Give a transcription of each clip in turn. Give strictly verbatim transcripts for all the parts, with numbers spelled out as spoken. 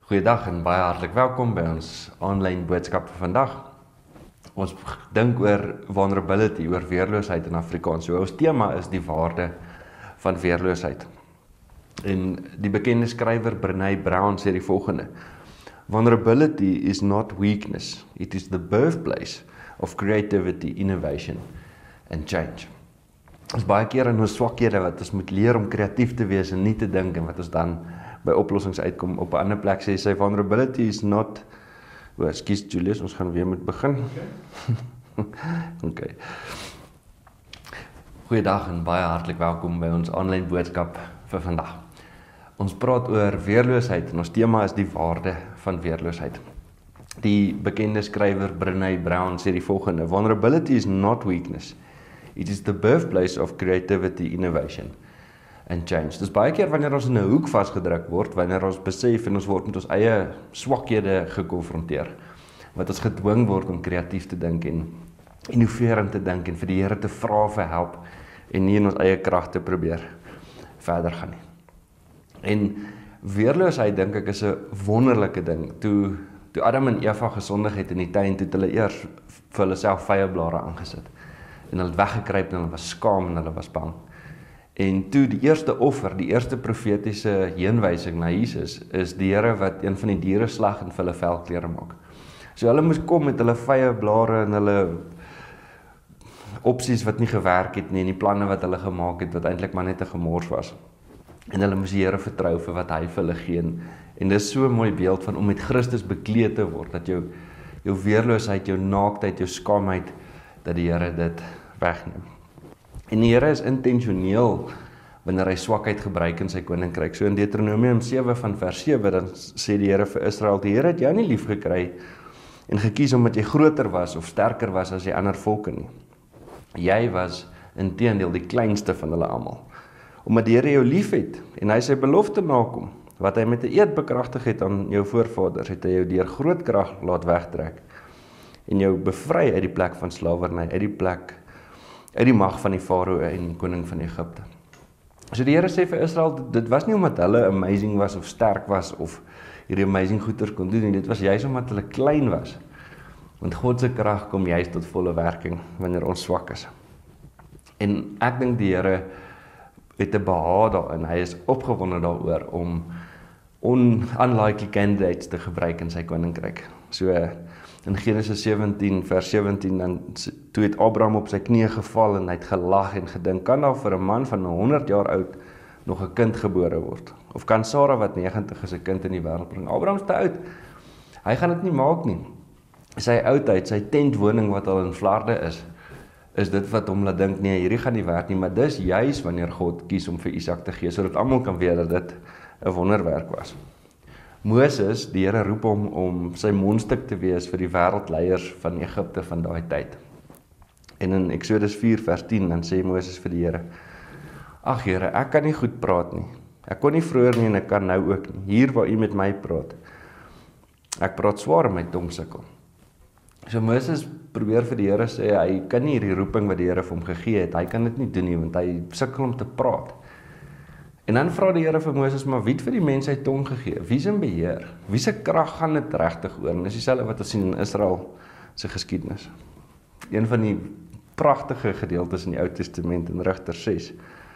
Goeiedag en baie hartlik welkom by ons aanlyn boodskap vir vandag. Ons dink oor vulnerability, oor weerloosheid in Afrikaans. So ons tema is die waarde van weerloosheid. En die bekende skrywer Brené Brown sê die volgende: Vulnerability is not weakness, it is the birthplace of creativity, innovation and change. Ons baie keer in ons swakhede wat ons moet leer om kreatief te wees en nie te dink en wat ons dan by oplossings uitkom. Op 'n ander plek sê sy vulnerability is not. O, ekskuus Julius, ons gaan weer moet begin. Oké. Okay. Goeiedag en baie hartlik welkom by ons aanlyn boodskap vir vandag. Ons praat oor weerloosheid en ons tema is die waarde van weerloosheid. Die bekende skrywer Brené Brown sê die volgende: Vulnerability is not weakness. It is the birthplace of creativity, innovation and change. Dis baie keer wanneer ons in 'n hoek vasgedruk word, wanneer ons besef en ons word met ons eie swakhede gekonfronteer, wat ons gedwing word om kreatief te dink en innoverend te dink en vir die Here te vra vir help en nie in ons eie krag te probeer verder gaan nie. En weerloosheid, dink ek, is 'n wonderlike ding. Toe toe Adam en Eva gesondig het in die tuin, toe het hulle eers vir hulle self vyeblare aangesit. En hulle het weggekruip en hulle was skaam en hulle was bang. En toe die eerste offer, die eerste profetiese heenwysing na Jesus, is die Here wat een van die diere slag en vir hulle velklere maak. So hulle moes kom met hulle vyeblare en hulle opsies wat nie gewerk het nie, en die planne wat hulle gemaak het, wat eintlik maar net 'n gemors was. En hulle moes die Here vertrou vir wat hy vir hulle gee. En dis so 'n mooi beeld van om met Christus bekleed te word, dat jou, jou weerloosheid, jou naaktheid, jou skaamheid, dat die Here dit wegneem. En die Here is intentioneel wanneer hy swakheid gebruik in sy koninkryk. So in Deuteronomium sewe van vers sewe, dan sê die Here vir Israel: die Here het jou nie lief gekry en gekies omdat jy groter was of sterker was as die ander volke nie. Jy was inteendeel die kleinste van hulle almal. Omdat die Here jou lief het en hy sy belofte nakom, wat hy met 'n eed bekragtig het aan jou voorvaders, het hy jou deur groot krag laat wegtrek en jou bevry uit die plek van slawerny, uit die plek uit die mag van die Farao en koning van Egipte. So die Here sê vir Israel, dit was nie omdat hulle amazing was of sterk was of hierdie amazing goeders kon doen nie, dit was juist omdat hulle klein was. Want God se krag kom juist tot volle werking wanneer ons swak is. En ek dink die Here het 'n behaag daarin, hy is opgewonde daaroor om unlikely candidates te gebruik in sy koninkryk. So in Genesis sewentien vers sewentien, dan toe het Abraham op sy knieë geval en hy het gelag en gedink, kan daar vir 'n man van honderd jaar oud nog 'n kind gebore word? Of kan Sara wat negentig is 'n kind in die wêreld bring? Abraham is te oud. Hy gaan dit nie maak nie. Sy oudheid, sy tentwoning wat al in Vlaarde is, is dit wat hom laat dink, nee, hierdie gaan nie werk nie, maar dis juis wanneer God kies om vir Isak te gee, sodat almal kan weet dat dit 'n wonderwerk was. Moses, die Here roep hom om sy mondstuk te wees vir die wêreldleiers van Egipte van daai tyd. En in Exodus vier vers tien, dan sê Moses vir die Here: Ag Here, ek kan nie goed praat nie. Ek kon nie vroeër nie en ek kan nou ook nie. Hier waar U met my praat. Ek praat swaar en my tong sukkel. So Moses probeer vir die Here sê, hy kan nie hierdie roeping wat die Here vir hom gegee het, hy kan dit nie doen nie, want hy sukkel om te praat. En dan vra die Here vir Moses, maar wie het vir die mens sy tong gegee? Wie is in beheer? Wie se krag gaan dit regtig oor? En dis dieselfde wat ons sien in Israel se geskiedenis. Een van die pragtige gedeeltes in die Ou Testament in Rigters ses.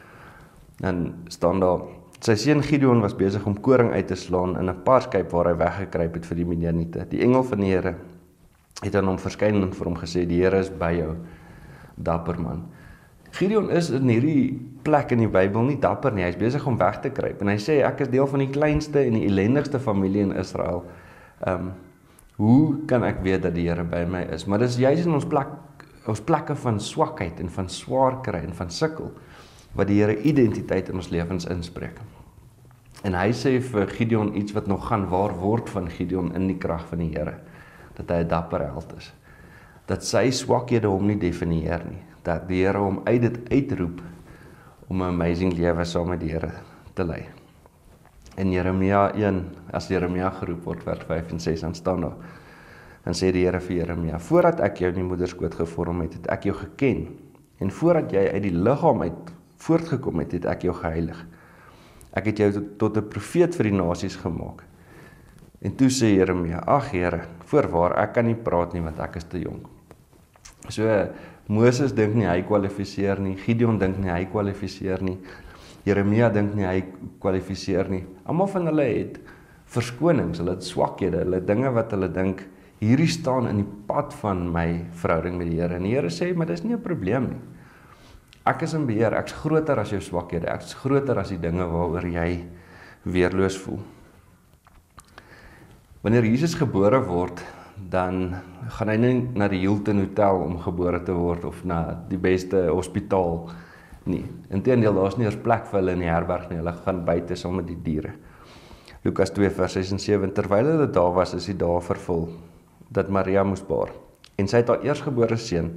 Dan staan daar: sy seun Gideon was besig om koring uit te slaan in 'n parskyp waar hy weggekruip het vir die Midianiete. Die engel van die Here het aan hom verskyn en vir hom gesê: die Here is by jou, dapper man. Gideon is in hierdie plek in die Bybel nie dapper nie, hy is besig om weg te kruip, en hy sê, ek is deel van die kleinste en die ellendigste familie in Israel. Um, hoe kan ek weet dat die Here by my is? Maar dis juist in ons, plek, ons plekke van swakheid en van swaar kry en van sukkel, wat die Here identiteit in ons lewens inspreek. En hy sê vir Gideon iets wat nog gaan waar word van Gideon in die krag van die Here, dat hy 'n dapper held is. Dat sy swakhede hom nie definieer nie, dat die Here hom uit dit uitroep om 'n amazing lewe saam met die Here te lei. In Jeremia een, as Jeremia geroep word, vers vyf en ses, dan staan daar, dan sê die Here vir Jeremia: voordat ek jou in die moederskoot gevorm het, het ek jou geken, en voordat jy uit die liggaam uit voortgekom het, het ek jou geheilig. Ek het jou tot 'n profeet vir die nasies gemaak. En toe sê Jeremia, ag Here, voorwaar, ek kan nie praat nie want ek is te jonk. So Moses dink nie hy kwalifiseer nie, Gideon dink nie hy kwalifiseer nie, Jeremia dink nie hy kwalifiseer nie. Almal van hulle het verskonings, hulle het swakhede, hulle het dinge wat hulle dink hierdie staan in die pad van my verhouding met die Here. En die Here sê, maar dis nie 'n probleem nie. Ek is in beheer, ek's groter as jou swakhede, ek's groter as die dinge waaroor jy weerloos voel. Wanneer Jesus gebore word, dan gaan hy nie na die Hilton Hotel om gebore te word of na die beste hospitaal nie. Inteendeel, daar is nie eers plek vir hulle in die herberg nie, hulle gaan buite saam met die diere. Lukas twee vers ses en sewe, terwyl hulle daar was, is die dae vervul, dat Maria moes baar. En sy het haar eersgebore seun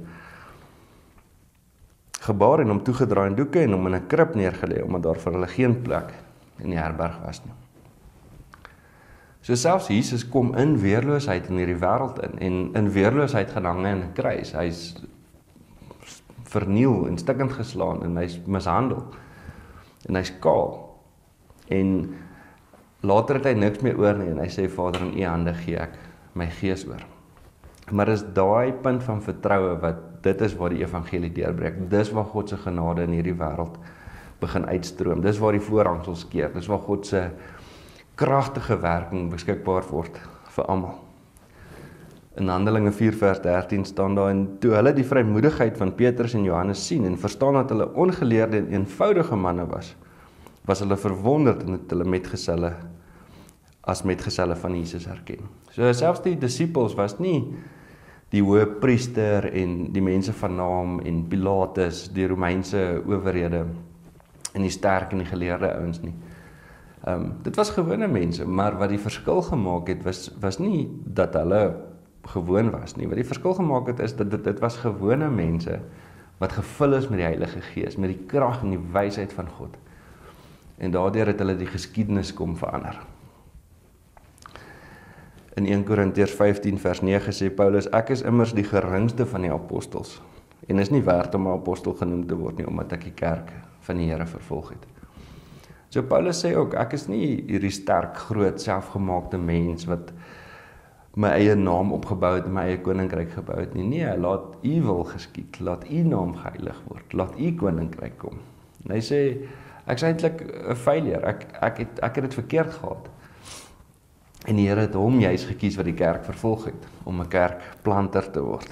gebaar en hom toegedraai in doeke en hom in 'n krib neergelê, omdat daar vir hulle geen plek in die herberg was nie. So selfs Jesus kom in weerloosheid in hierdie wêreld in, en in weerloosheid gaan hang in 'n kruis. Hy's verniel en stikkend geslaan en hy's mishandel. En hy's kaal. En later het hy niks meer oor nie en hy sê, Vader, in U hande gee ek my gees oor. Maar is daai punt van vertroue wat dit is waar die evangelie deurbreek. Dis waar God se genade in hierdie wêreld begin uitstroom. Dis waar die voorhangsels keer. Dis waar God se kragtige werking beskikbaar word vir almal. In Handelinge vier vers dertien staan daar, en toe hulle die vrymoedigheid van Petrus en Johannes sien en verstaan dat hulle ongeleerde en eenvoudige manne was, was hulle verwonderd en het hulle metgeselle as metgeselle van Jesus herken. So selfs die disippels was nie die hoë priester en die mense van naam en Pilatus, die Romeinse owerhede en die sterk en die geleerde ouens nie. Um, dit was gewone mense, maar wat die verskil gemaak het, was, was nie dat hulle gewoon was nie. Wat die verskil gemaak het, is dat dit, dit was gewone mense wat gevul is met die Heilige Gees, met die krag en die wysheid van God. En daardeur het hulle die geskiedenis kom verander. In eerste Korintiërs vyftien vers nege sê Paulus, ek is immers die geringste van die apostels, en is nie werd om 'n apostel genoem te word nie, omdat ek die kerk van die Here vervolg het. So Paulus sê ook, ek is nie hierdie sterk, groot, selfgemaakte mens wat my eie naam opgebou het en my eie koninkryk gebou het nie. Nee, laat U wil geskied, laat U naam geheilig word, laat U koninkryk kom. En hy sê, ek is eintlik 'n failure, ek, ek, het, ek het dit verkeerd gehad. En die Here het hom juis gekies wat die kerk vervolg het, om 'n kerkplanter te word.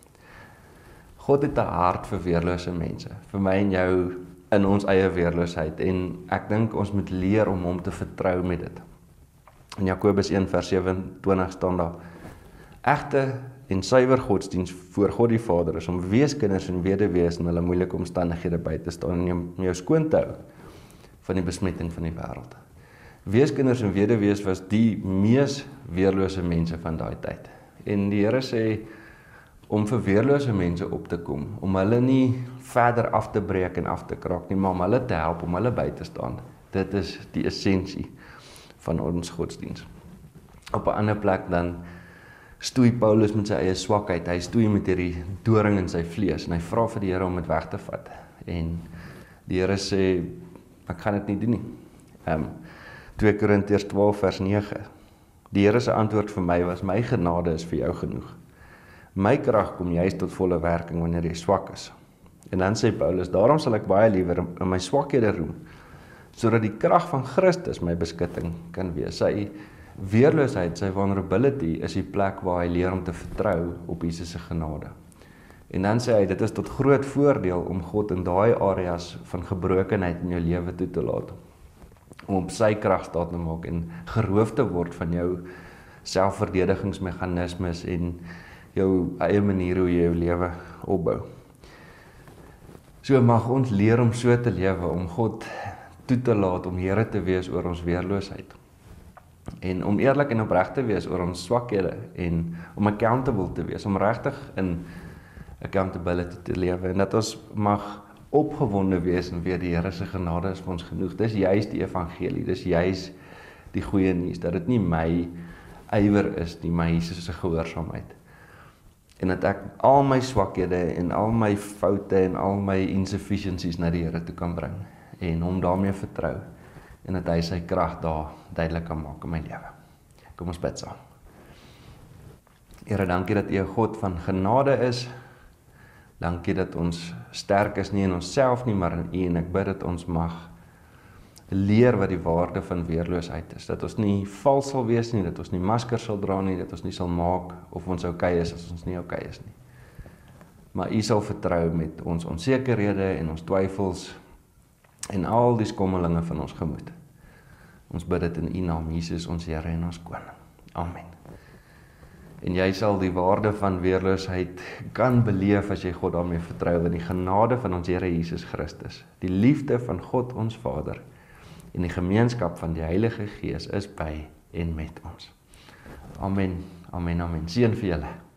God het 'n hart vir weerlose mense, vir my en jou in ons eie weerloosheid, en ek dink ons moet leer om hom te vertrou met dit. In Jakobus een vers sewenentwintig staan daar, egte en suiwer godsdiens voor God die Vader is om weeskinders en weduwees in hulle moeilike omstandighede by te staan en jou skoon te hou van die besmetting van die wêreld. Weeskinders en weduwees was die mees weerlose mense van daai tyd. En die Here sê om vir weerlose mense op te kom, om hulle nie verder af te breek en af te kraak nie, maar om hulle te help, om hulle by te staan. Dit is die essensie van ons godsdiens. Op 'n ander plek dan stoei Paulus met sy eie swakheid, hy stoei met hierdie doring in sy vlees, en hy vra vir die Here om dit weg te vat. En die Here sê, ek gaan dit nie doen nie. Um, twee Korintiërs twaalf vers nege. Die Here se antwoord vir my was, my genade is vir jou genoeg. My krag kom juis tot volle werking wanneer jy swak is. En dan sê Paulus, daarom sal ek baie liewer in my swakhede roem, sodat die krag van Christus my beskutting kan wees. Sy weerloosheid, sy vulnerability is die plek waar hy leer om te vertrou op Jesus se genade. En dan sê hy, dit is tot groot voordeel om God in daai areas van gebrokenheid in jou lewe toe te laat, om op sy krag staat te maak en geroof te word van jou selfverdedigingsmeganismes en jou eie manier hoe jy jou lewe opbou. So mag ons leer om so te lewe, om God toe te laat, om Here te wees oor ons weerloosheid. En om eerlik en opreg te wees oor ons swakhede, en om accountable te wees, om regtig in accountability te lewe, en dat ons mag opgewonde wees en weet die Here se genade is vir ons genoeg. Dis juis die evangelie, dis juis die goeie nuus, dat dit nie my ywer is nie, maar Jesus se gehoorsaamheid. En dat ek al my swakhede en al my foute en al my insufficiencies na die Here toe kan bring en hom daarmee vertrou, en dat hy sy krag daar duidelik kan maak in my lewe. Kom ons bid saam. Here, dankie dat U 'n God van genade is. Dankie dat ons sterk is nie in onsself nie, maar in U, en ek bid dat ons mag leer wat die waarde van weerloosheid is. Dat ons nie vals sal wees nie, dat ons nie maskers sal dra nie, dat ons nie sal maak of ons okay is as ons nie okay is nie. Maar U sal vertrou met ons onsekerhede en ons twyfels en al die skommelinge van ons gemoed. Ons bid dit in U naam, Jesus, ons Here en ons Koning. Amen. En jy sal die waarde van weerloosheid kan beleef as jy God daarmee vertrou in die genade van ons Here Jesus Christus, die liefde van God ons Vader en die gemeenskap van die Heilige Gees is by en met ons. Amen, amen, amen. Seën vir julle.